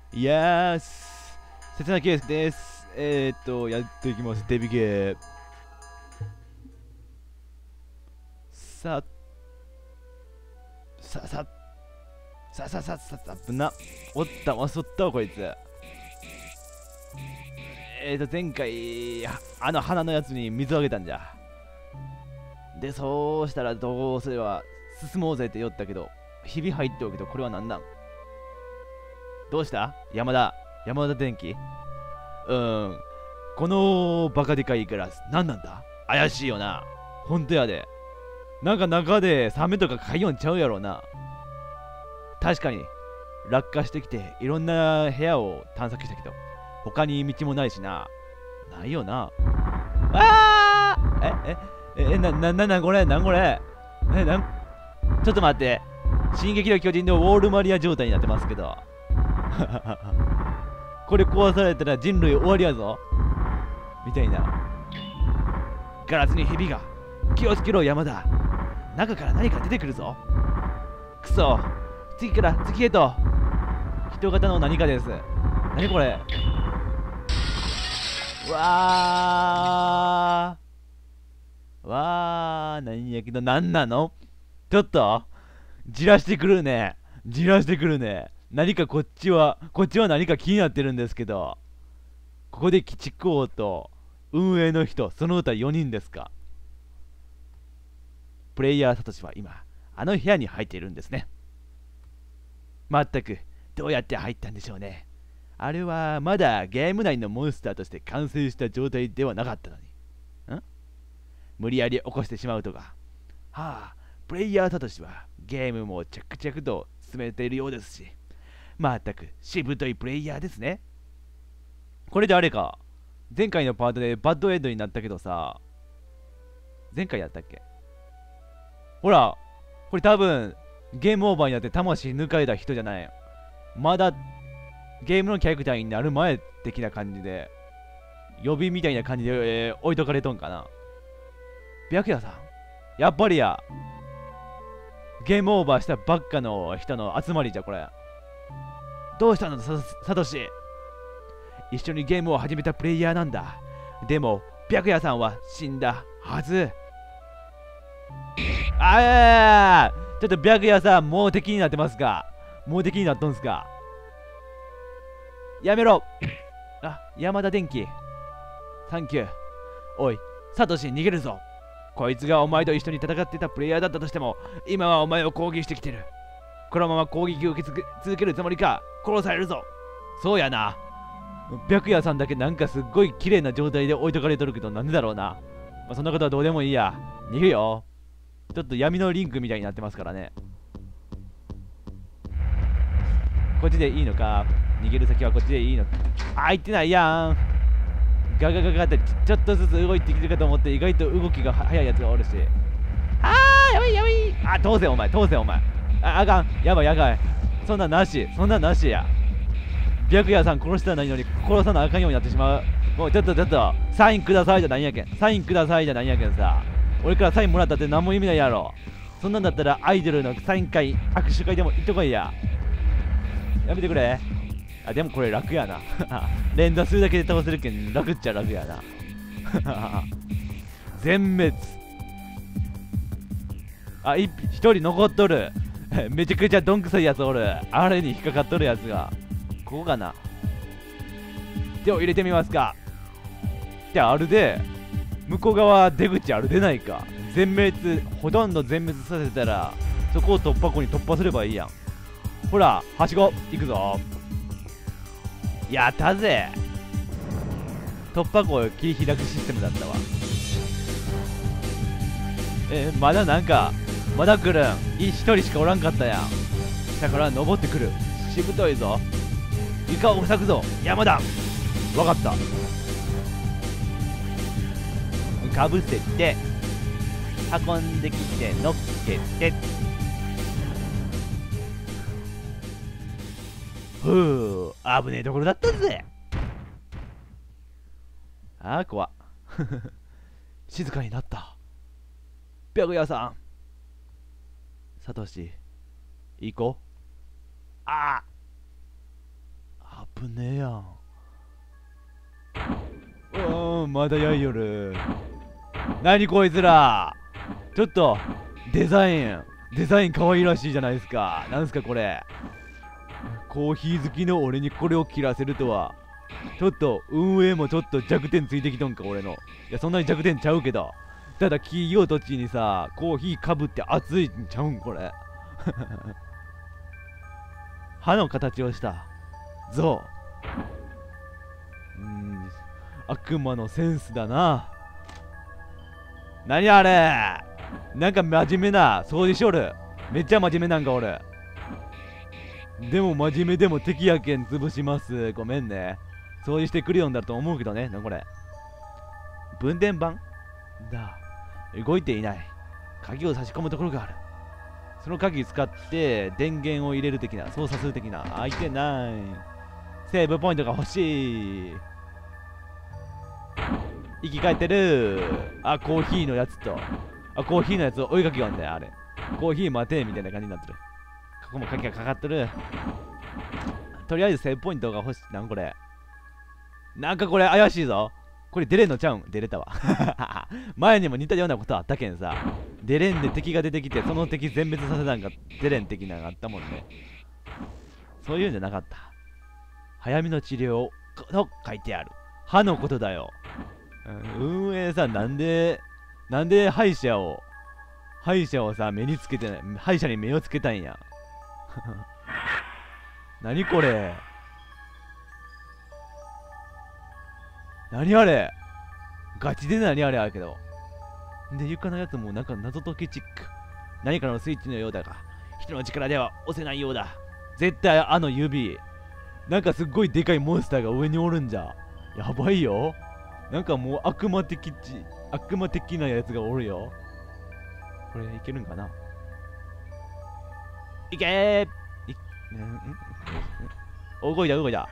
いやー切なケースです。やっていきます。デビゲー。さ、さ、さ、危な。おったわ、そったわ、こいつ。前回、あの花のやつに水をあげたんじゃ。で、そうしたらどうすれば進もうぜって言ったけど、ひび入っておくけど、これは何なん？どうした？山田電機。このバカでかいガラス、何なんだ？怪しいよな。ほんとやで。なんか中でサメとか買いよんちゃうやろな。確かに、落下してきていろんな部屋を探索したけど、他に道もないしな。ないよな。あこれちょっと待って。進撃の巨人のウォールマリア状態になってますけど。これ壊されたら人類終わりやぞ。みたいな。ガラスにヘビが。気をつけろ、山田。中から何か出てくるぞ。くそ。次から次へと。人型の何かです。何これ。何やけど、何なの？ちょっとじらしてくるね。何かこっちは何か気になってるんですけど、ここで鬼畜王と運営の人、その他4人ですか。プレイヤーサトシは今、あの部屋に入っているんですね。まったく、どうやって入ったんでしょうね。あれはまだゲーム内のモンスターとして完成した状態ではなかったのに。無理やり起こしてしまうとか。プレイヤーサトシはゲームも着々と進めているようですし、まったくしぶといプレイヤーですね。これであれか、前回のパートでバッドエンドになったけどさ、前回やったっけ？ほら、これ多分ゲームオーバーになって魂抜かれた人じゃない。まだゲームのキャラクターになる前的な感じで、予備みたいな感じで、置いとかれとんかな。白夜さん、やっぱりや。ゲームオーバーしたばっかの人の集まりじゃ、これ。どうしたの、サトシ。一緒にゲームを始めたプレイヤーなんだ。でも、白夜さんは死んだはず。ちょっと白夜さん、もう敵になってますか？もう敵になっとんすか？やめろ。山田電機。サンキュー。おい、サトシ逃げるぞ。こいつがお前と一緒に戦ってたプレイヤーだったとしても、今はお前を攻撃してきてる。このまま攻撃を受け続けるつもりか？殺されるぞ。そうやな。白夜さんだけなんかすっごい綺麗な状態で置いとかれとるけど、なんでだろうな。そんなことはどうでもいいや。逃げるよ。ちょっと闇のリンクみたいになってますからね。こっちでいいのか？逃げる先はこっちでいいのか？行ってないやん。ガガガガってちょっとずつ動いてきてるかと思って、意外と動きが速いやつがおるし。やばいやばい。通せお前。あかん。やばい。そんなんなしや。白夜さん殺したらないのに殺さなあかんようになってしまう。もうちょっとサインくださいじゃないんやけんさ。俺からサインもらったって何も意味ないやろ。そんなんだったらアイドルのサイン会、握手会でも行ってこいや。やめてくれ。でもこれ楽やな。連打するだけで倒せるけん楽っちゃ楽やな。全滅。一人残っとる。めちゃくちゃどんくさいやつおる。あれに引っかかっとるやつが。ここかな。手を入れてみますか。あるで、向こう側出口あるでないか。ほとんど全滅させたら、そこを突破口に突破すればいいやん。ほら、はしご、行くぞ。やったぜ。突破口を切り開くシステムだったわ。まだ来るん。一人しかおらんかったやん。だから登ってくる。しぶといぞ。床を塞ぐぞ、山田。わかった。かぶせて、運んできて、乗っけて。危ねえところだったぜ。怖っ。静かになった。白夜さん。サトシ、行こう。 危ねえやん。まだやいよる。何こいつら。ちょっとデザイン可愛らしいじゃないですか。なんすかこれ。コーヒー好きの俺にこれを切らせるとは。ちょっと運営もちょっと弱点ついてきとんか俺の。いやそんなに弱点ちゃうけど、ただ企業土地にさコーヒーかぶって熱いんちゃうんこれ。歯の形をした象。悪魔のセンスだな。何あれ。なんか真面目な掃除しおる。めっちゃ真面目なんか俺。でも真面目でも敵やけん潰します。ごめんね。掃除してくるよんだと思うけどね。なこれ。分電盤だ。動いていない。鍵を差し込むところがある。その鍵使って電源を入れる的な、操作する的な。開いてない。セーブポイントが欲しい。生き返ってる。コーヒーのやつと。コーヒーのやつを追いかけよんだよ、あれ。コーヒー待てみたいな感じになってる。ここも鍵がかかってる。とりあえずセーブポイントが欲しい。なんこれ。なんかこれ怪しいぞ。これ出れんのちゃうん。出れたわ。前にも似たようなことあったけんさ。出れんで敵が出てきて、その敵全滅させたんが出れん的なのがあったもんね。そういうんじゃなかった。早めの治療と書いてある。歯のことだよ。運営さ、なんで歯医者をさ、目につけてない。歯医者に目をつけたんや。何これ。何あれ。ガチで何あれやけど。で、床のやつもなんか謎解きチック。何かのスイッチのようだが、人の力では押せないようだ。絶対あの指。なんかすっごいでかいモンスターが上におるんじゃ。やばいよ。なんかもう悪魔的なやつがおるよ。これいけるんかな。いけー。動いた。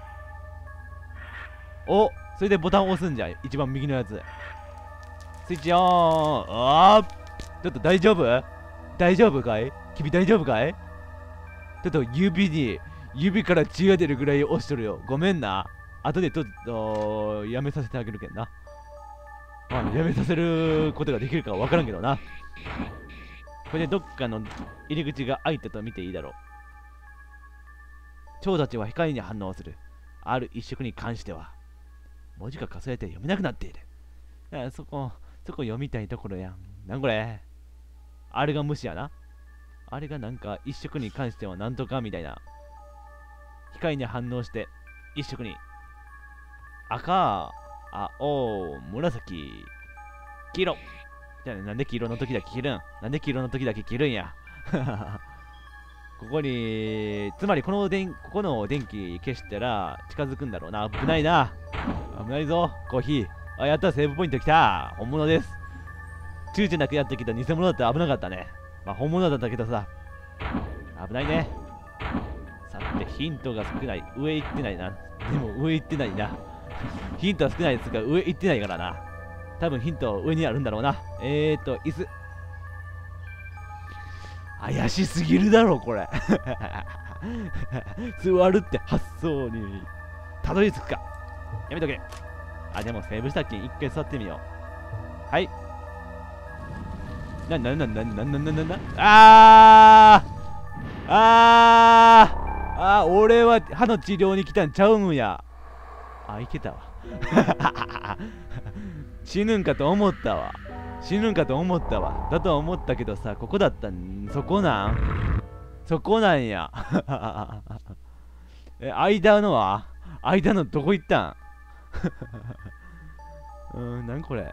お、それでボタンを押すんじゃ。一番右のやつ。スイッチオン。ちょっと大丈夫かい君大丈夫かい。ちょっと指から血が出るぐらい押しとるよ。ごめんな。後でちょっとやめさせてあげるけんな。やめさせることができるかは分からんけどな。これでどっかの入り口が開いたと見ていいだろう。蝶たちは光に反応する。ある一色に関しては文字がかすれて読めなくなっている。そこ読みたいところやん。なんこれ。あれが無視やな。あれがなんか一色に関してはなんとかみたいな。光に反応して一色に赤、青、紫、黄色。じゃあなんで黄色の時だけ切るん。なんで黄色の時だけ切るんや。ここに、つまりここの電気消したら近づくんだろうな。危ないな。危ないぞ、コーヒー。やった、セーブポイント来た。本物です。躊躇なくやってきた偽物だって危なかったね。本物だったけどさ。危ないね。さて、ヒントが少ない。上行ってないな。でも上行ってないな。ヒントは少ないですが、上行ってないからな。多分ヒント上にあるんだろうな。椅子。怪しすぎるだろ、これ。座るって発想にたどり着くか。やめとけ。でもセーブしたっけん一回座ってみよう。はい。俺は歯の治療に来たんちゃうんや。いけたわ。死ぬんかと思ったわ。だと思ったけどさ、ここだったん。そこなんや。間のどこ行ったん。何これ。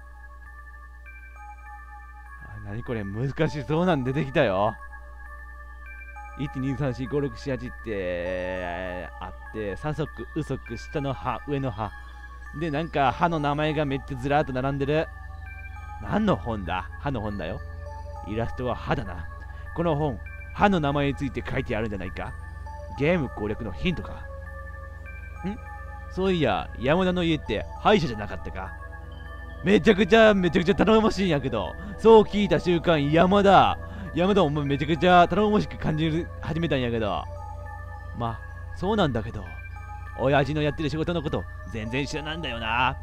何これ、難しそうなん出てきたよ。1,2,3,4,5,6,7,8ってあって、左側、右側、下の歯、上の歯。で、なんか歯の名前がめっちゃずらーっと並んでる。何の本だ。歯の本だよ。イラストは歯だな。この本、歯の名前について書いてあるんじゃないか。ゲーム攻略のヒントか。そういや、山田の家って歯医者じゃなかったか。めちゃくちゃ頼もしいんやけど、そう聞いた瞬間、山田お前めちゃくちゃ頼もしく感じ始めたんやけど。そうなんだけど、 親父のやってる仕事のこと全然知らなんだよな。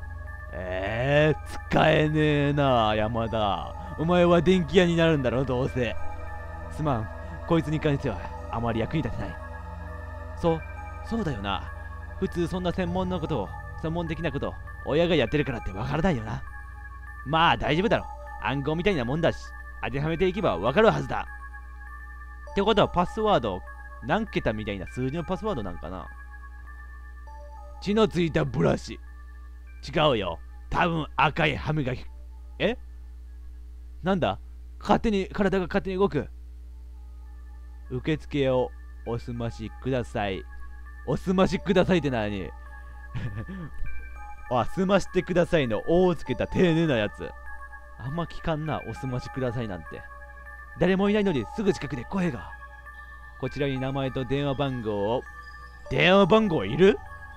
使えねえな、山田。お前は電気屋になるんだろ、どうせ。すまん、こいつに関してはあまり役に立てない。そうだよな。普通そんな専門的なこと、親がやってるからってわからないよな。まあ大丈夫だろ。暗号みたいなもんだし、当てはめていけばわかるはずだ。ってことはパスワード、何桁みたいな数字のパスワードなんかな。血のついたブラシ。違うよ。多分赤い歯磨き。なんだ、体が勝手に動く。受付をお済ましください。お済ましくださいって何済ましてくださいの「お」をつけた丁寧なやつ。あんま聞かんな、お済ましくださいなんて。誰もいないのにすぐ近くで声が。こちらに名前と電話番号を。電話番号いる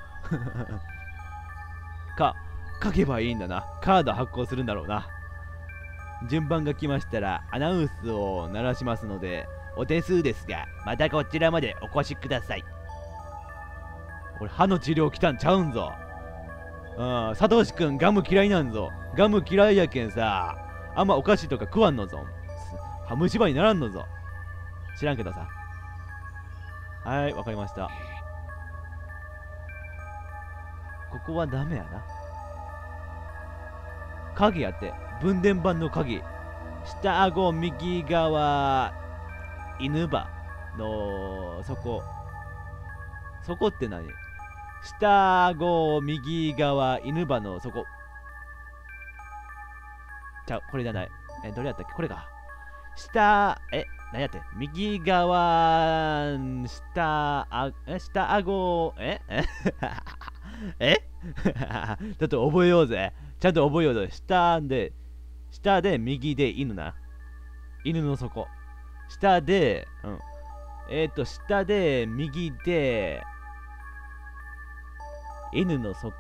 書けばいいんだな。カード発行するんだろうな。順番が来ましたらアナウンスを鳴らしますので、お手数ですがまたこちらまでお越しください。俺歯の治療来たんちゃうんぞ。サトシくんガム嫌いなんぞ。ガム嫌いやけんさ、あんまお菓子とか食わんのぞ。歯虫歯にならんのぞ。知らんけどさ。はい、わかりました。ここはダメやな。鍵やって。分電盤の鍵。下顎右側犬歯の底。底って何？下顎右側犬歯の底。これじゃない。どれやったっけ？これか。何やって？右側、下顎、ちょっと覚えようぜ。ちゃんと覚えようぜ。下で右で犬な。犬の底。下で、下で右で、犬の底。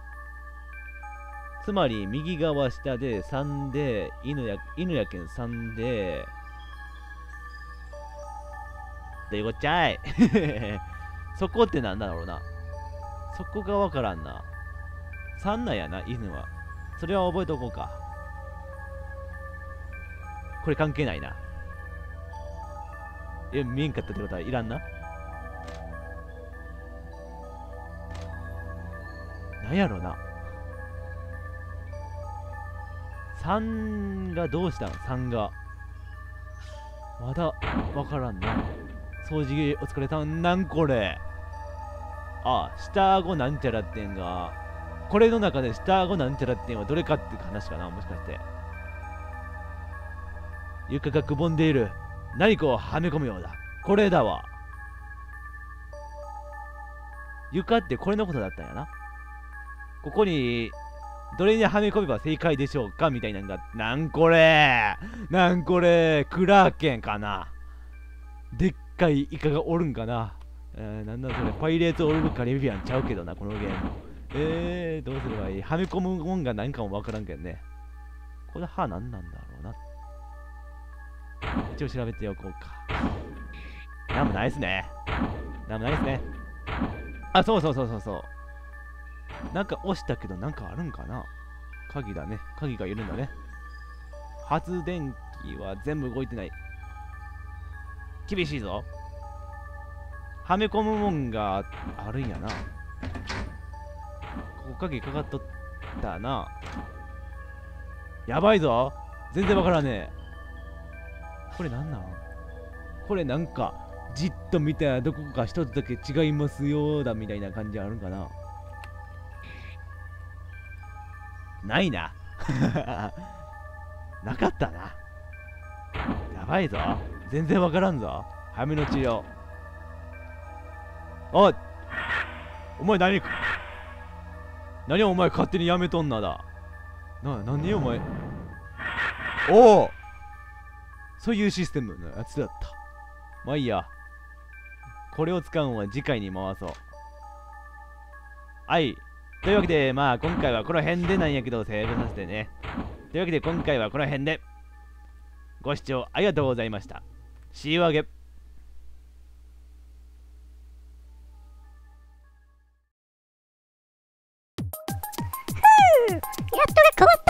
つまり右側下で3で犬やけん3でどういうこっちゃいそこってなんだろうな。そこがわからんな。3なんやな、犬は。それは覚えておこうか。これ関係ないな。見えんかったってことはいらんな。なんやろな。3がどうしたん ?3 が。まだわからんな。掃除お疲れさん。なんこれ。下顎なんちゃらってんが。これの中で下顎なんちゃらってんはどれかって話かな、もしかして。床がくぼんでいる。何かをはめ込むようだ。これだわ。床ってこれのことだったんやな。ここにどれにはめ込めば正解でしょうかみたいなのが。なんこれクラーケンかな。でっかいイカがおるんかな。なんだそれ、パイレーツ・オブ・カリビアンちゃうけどな、このゲーム。どうすればいい？はめ込むもんが何かもわからんけどね。これ歯なんなんだろうな。一応調べておこうか。なんもないっすね。そう。なんか押したけどなんかあるんかな。鍵だね。鍵がいるんだね。発電機は全部動いてない。厳しいぞ。はめ込むもんがあるんやな。ここ鍵かかっとったな。やばいぞ。全然わからねえ。これなんなん？これなんかじっと見たらどこか一つだけ違いますよだみたいな感じあるんかな。ないな。なかったな。やばいぞ。全然わからんぞ。はめの治療。お前何お前勝手にやめとんなだ。何お前。そういうシステムのやつだった。まあいいや。これを使うのは次回に回そう。はい。というわけで、今回はこの辺でなんやけど、セーブさせてね。というわけで、今回はこの辺で。ご視聴ありがとうございました。See you again. わった。